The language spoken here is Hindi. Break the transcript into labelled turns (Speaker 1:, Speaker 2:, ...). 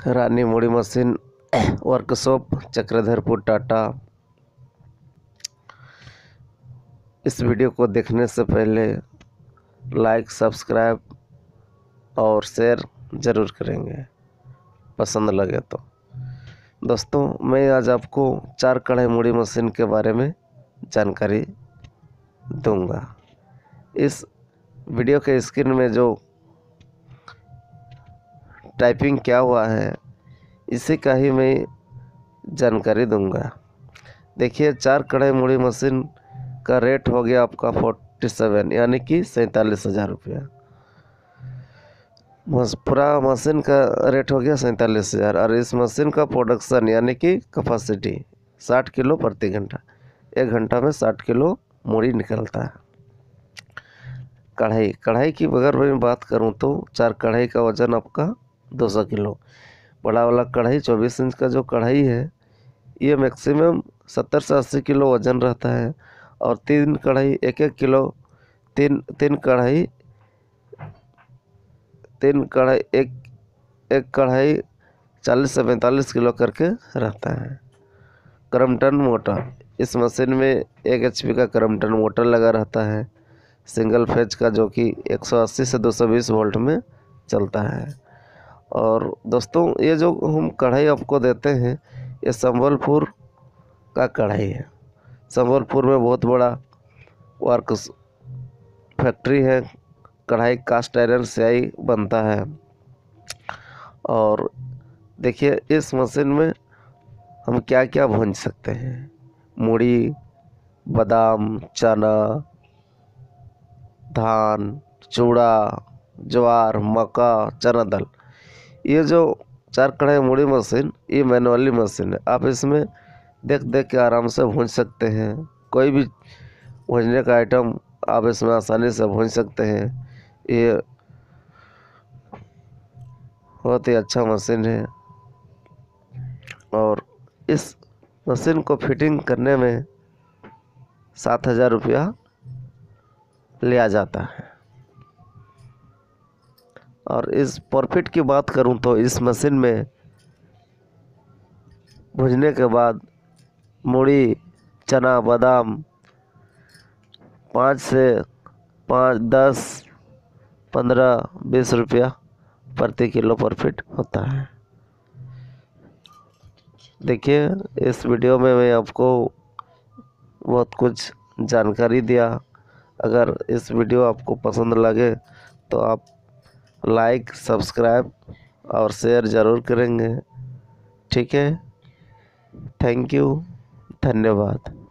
Speaker 1: रानी मुड़ी मशीन वर्कशॉप, चक्रधरपुर, टाटा। इस वीडियो को देखने से पहले लाइक, सब्सक्राइब और शेयर ज़रूर करेंगे पसंद लगे तो। दोस्तों, मैं आज आपको 4 कढ़ाई मुड़ी मशीन के बारे में जानकारी दूंगा। इस वीडियो के स्क्रीन में जो टाइपिंग क्या हुआ है इसी का ही मैं जानकारी दूंगा। देखिए, 4 कढ़ाई मुड़ी मशीन का रेट हो गया आपका 47 यानी कि 47,000 रुपया। पूरा मशीन का रेट हो गया 47,000 और इस मशीन का प्रोडक्शन यानी कि कैपेसिटी 60 किलो प्रति घंटा। 1 घंटा में 60 किलो मुड़ी निकलता है। कढ़ाई की अगर मैं बात करूं तो 4 कढ़ाई का वज़न आपका 200 किलो। बड़ा वाला कढ़ाई 24 इंच का जो कढ़ाई है ये मैक्सिमम 70 से 80 किलो वज़न रहता है और 3 कढ़ाई 1-1 किलो, तीन कढ़ाई एक कढ़ाई 40 से 45 किलो करके रहता है। क्रम्पटन मोटर, इस मशीन में 1 HP का क्रम्पटन मोटर लगा रहता है, सिंगल फेज का, जो कि 180 से 220 वोल्ट में चलता है। और दोस्तों, ये जो हम कढ़ाई आपको देते हैं ये संबलपुर का कढ़ाई है। संबलपुर में बहुत बड़ा वर्क फैक्ट्री है, कढ़ाई कास्ट आयरन स्याही बनता है। और देखिए, इस मशीन में हम क्या क्या भून सकते हैं। मूढ़ी, बादाम, चना, धान, चूड़ा, ज्वार, मक्का, चना दाल। ये जो 4 कढ़ाई मुड़ी मशीन ये मैनुअली मशीन है। आप इसमें देख देख के आराम से भून सकते हैं। कोई भी भूनने का आइटम आप इसमें आसानी से भून सकते हैं। ये बहुत ही अच्छा मशीन है और इस मशीन को फिटिंग करने में 7,000 रुपया लिया जाता है। और इस प्रॉफिट की बात करूं तो इस मशीन में भूनने के बाद मूढ़ी, चना, बादाम 5 से 10, 15, 20 रुपया प्रति किलो प्रॉफिट होता है। देखिए, इस वीडियो में मैं आपको बहुत कुछ जानकारी दिया। अगर इस वीडियो आपको पसंद लगे तो आप लाइक, सब्सक्राइब और शेयर ज़रूर करेंगे। ठीक है, थैंक यू, धन्यवाद।